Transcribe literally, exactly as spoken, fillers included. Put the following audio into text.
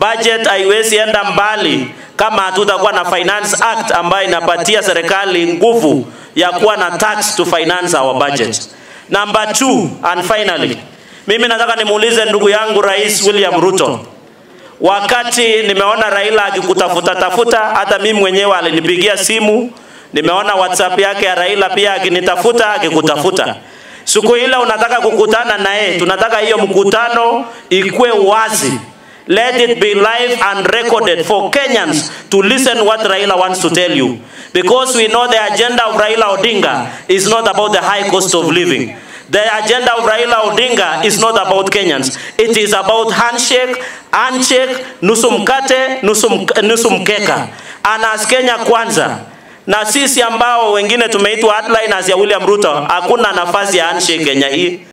budget haiwezi enda mbali kama hatutakuwa na Finance Act ambayo inapatia serikali nguvu ya kuwa na tax to finance our budget. Number two, and finally, mimi nataka nimuulize ndugu yangu Rais William Ruto. Wakati nimeona Raila akikutafuta tafuta, hata mimi mwenyewe alinipigia simu, nimeona WhatsApp yake ya Raila pia akinitafuta akikutafuta. Siku ile unataka kukutana naye, tunataka hiyo mkutano ikuwe wazi. Let it be live and recorded for Kenyans to listen what Raila wants to tell you. Because we know the agenda of Raila Odinga is not about the high cost of living. The agenda of Raila Odinga is not about Kenyans. It is about handshake, handshake, nusu mkate, nusu mkeka. Anas Kenya kwanza. Na sisi ambao wengine tumeitwa hardliners ya William Ruto, hakuna nafasi ya handshake Kenya hii.